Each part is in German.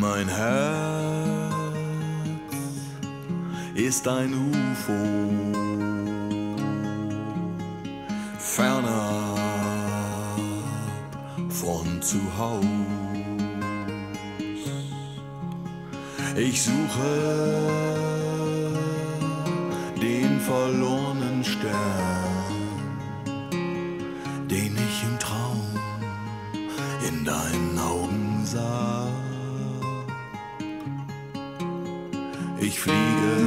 Mein Herz ist ein UFO, fernab von zu Haus. Ich suche den verlorenen Stern, den ich im Traum in deinen Augen sah. Ich fliege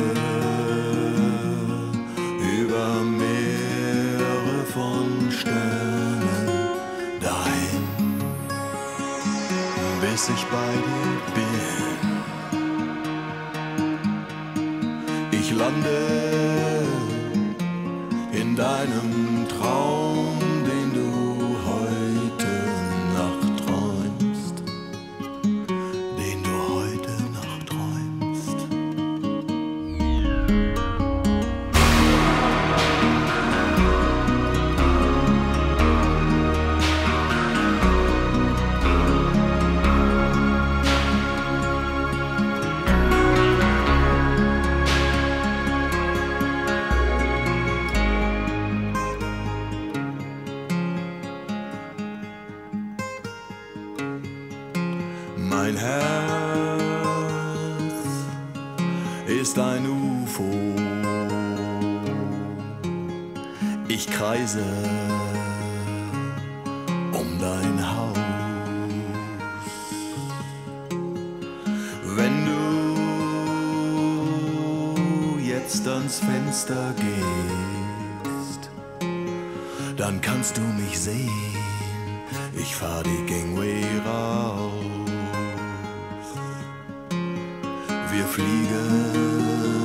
über Meere von Sternen dahin, bis ich bei dir bin. Ich lande in deinem Traum, den du heute Nacht träumst, den du heute Nacht träumst. Mein Herz ist ein UFO. Ich kreise um dein Haus. Wenn du jetzt ans Fenster gehst, dann kannst du mich sehen. Ich fahr die Gangway raus. Wir fliegen